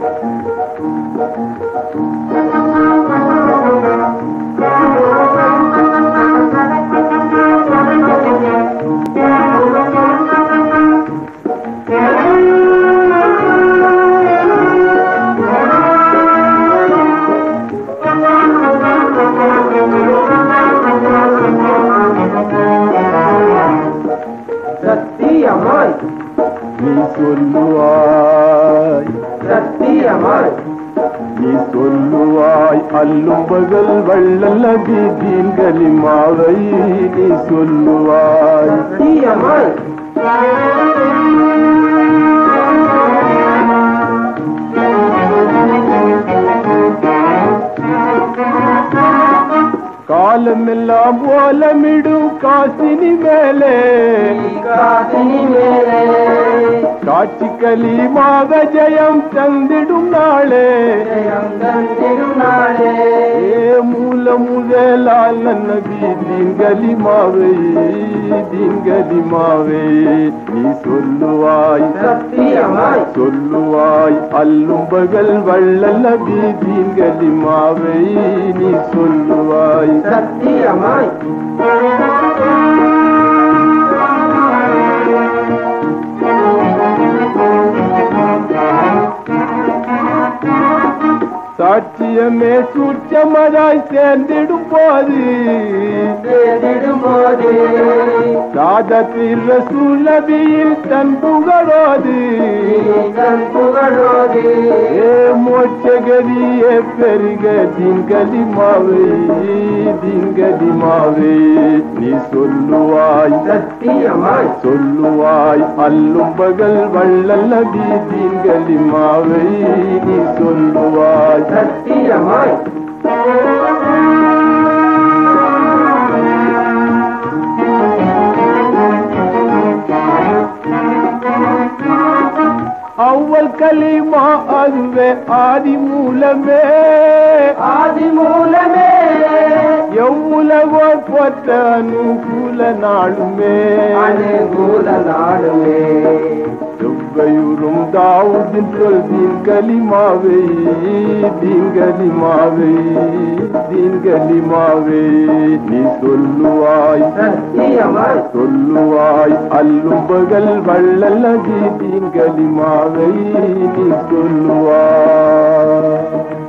நீ சொல்லுவாய் சத்தியமாய் நீ சொல்லுவாய் அல்லும் பகல் வள்ளல் நபி கலிமாவை நீ சொல்லுவாய் சத்தியமாய் காலமெல்லாம் ஓலமிடும் காசினி மேலே காட்சி கலிமாவ ஜெயம் தந்திடும் நாளே மூல முதலால் நபி தீன் கலிமாவை நீ சொல்லுவாய் சத்தியமாய் சொல்லுவாய் அல்லும் பகல் வள்ளல் நபி தீன் கலிமாவை நீ சொல்லுவாய் சத்தியமாய் சாட்சியமே சூட்சமதாய் சேர்ந்திடும் போது சாதத்தில் ரசூல் நபியில் தன் புகழோது மோட்சகதியே பெருக தீன் கலிமாவை நீ சொல்லுவாய் சத்தியமாய் சொல்லுவாய் அல்லும் பகல் வள்ளல் நபி தீன் கலிமாவை நீ சொல்லுவாய் சத்தியமாய் அவ்வல் கலிமா அதுவே ஆதி மூலமே எவ்வுலகோ போற்ற அனுகூல நாளுமே செவ்வையுறும் தாவூதின் சொல் தீன் கலிமாவை நீ சொல்லுவாய் சொல்லுவாய் அல்லும் பகல் வள்ளல் நபி தீன் கலிமாவை நீ சொல்லுவாய்